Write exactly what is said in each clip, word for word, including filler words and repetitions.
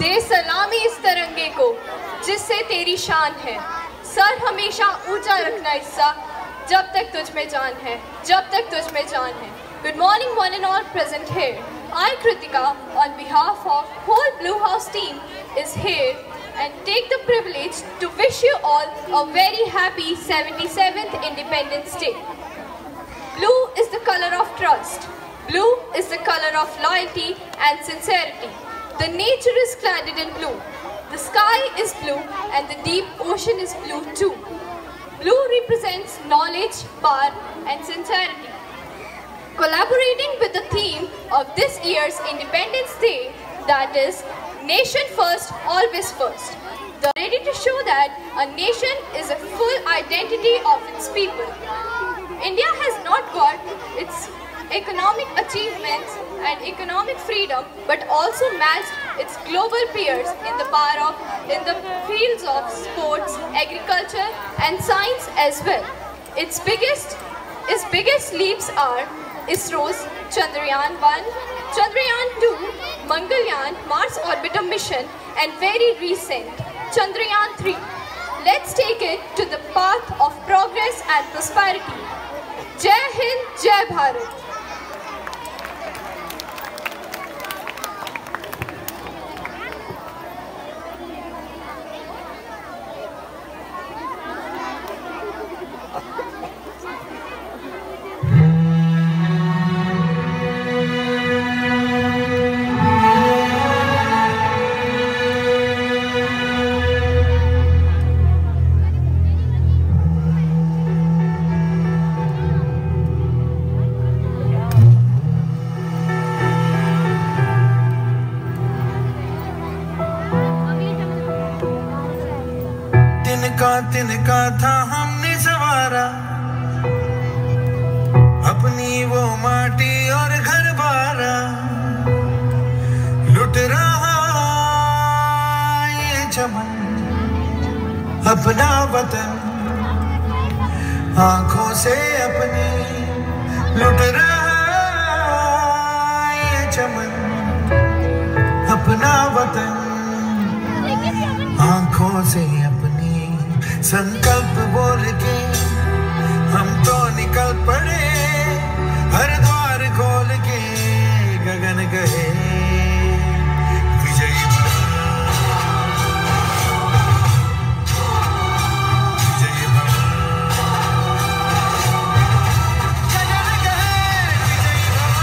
दे सलामी इस तिरंगे को जिससे तेरी शान है, सर हमेशा ऊंचा रखना हिस्सा, जब तक तुझ में जान है, जब तक तुझ में जान है. Good morning one and all present here. I, Kritika, on behalf of whole Blue House team is here and take the privilege to wish you all a very happy seventy-seventh Independence Day. Blue is the color of trust. Blue is the color of loyalty and sincerity. The nature is cladded in blue. The sky is blue and the deep ocean is blue too. Blue represents knowledge, power and sincerity. Collaborating with the theme of this year's Independence Day, that is, Nation First, Always First. They are ready to show that a nation is a full identity of its people. India has not got its economic achievements and economic freedom, but also matched its global peers in the power of in the fields of sports, agriculture, and science as well. Its biggest, its biggest leaps are ISRO's Chandrayaan one, Chandrayaan two, Mangalyaan Mars Orbiter mission, and very recent Chandrayaan three. Let's take it to the path of progress and prosperity. Jai Hind, Jai Bharat. तिनका था हमने सवारा अपनी वो माटी और घर बारा, लुट रहा ये चमन अपना वतन आंखों से अपनी, लुट रहा ये चमन अपना वतन आंखों से अपनी. संकल्प बोल के हम तो निकल पड़े, हर द्वार खोल के गगन गए विजयी भव, विजयी भव, गगन गए विजयी भव.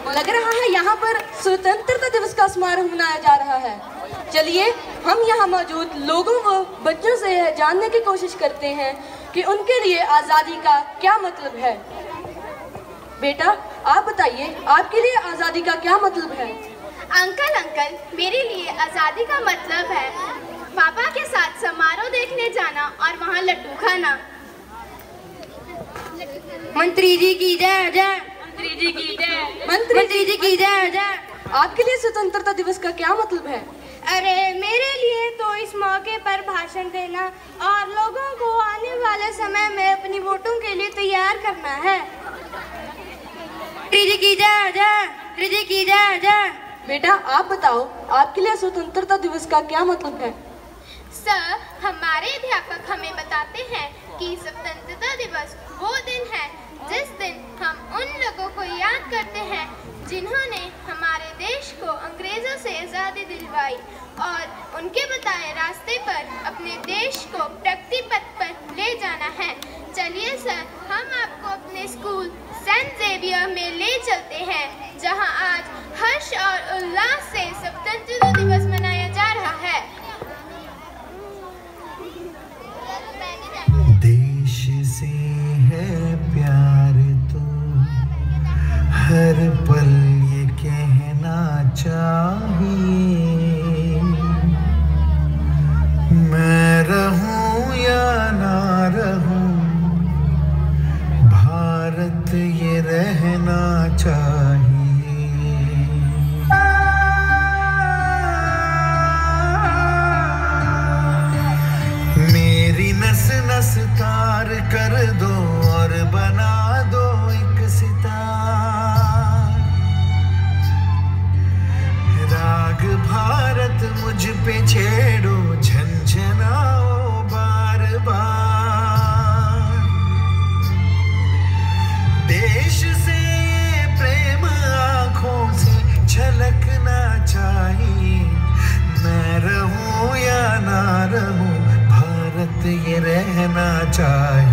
लग रहा है यहाँ पर स्वतंत्रता दिवस का समारोह मनाया जा रहा है। चलिए हम यहाँ मौजूद लोगों व बच्चों से यह जानने की कोशिश करते हैं कि उनके लिए आज़ादी का क्या मतलब है। बेटा आप बताइए, आपके लिए आज़ादी का क्या मतलब है? अंकल अंकल मेरे लिए आज़ादी का मतलब है पापा के साथ समारोह देखने जाना और वहाँ लड्डू खाना। मंत्री जी की जय जय, मंत्री जी की जय, मंत्री जी की जय जय। आपके लिए स्वतंत्रता दिवस का क्या मतलब है? अरे मेरे लिए तो इस मौके पर भाषण देना और लोगों को आने वाले समय में अपनी वोटों के लिए तैयार करना है। मंत्री जी की जय जय, मंत्री जी की जय जय। बेटा आप बताओ, आपके लिए स्वतंत्रता दिवस का क्या मतलब है? सर, हमारे अध्यापक हमें बताते हैं कि स्वतंत्रता दिवस वो दिन है जिस दिन हम उन लोगों को याद करते हैं जिन्होंने हमारे देश को अंग्रेजों से आज़ादी दिलवाई और उनके बताए रास्ते पर अपने देश को प्रगति पथ पर ले जाना है। चलिए सर, हम आपको अपने स्कूल सेंट जेवियर में ले चलते हैं, जहां आज हर्ष और उल्लास से स्वतंत्रता दिवस मनाया जा रहा है। देश से है प्यार तो हर पल ये कहना चाहिए, मैं रहूं या ना रहूं भारत ये रहना चाहिए। मेरी नस नस तार कर दो और बना दो एक सितार, राग भारत मुझ पे छेड़ो झंझनाओ बार बार। देश से प्रेम आँखों से झलकना चाहिए, मैं रहूं या ना रहूं भारत ये रहना चाहिए।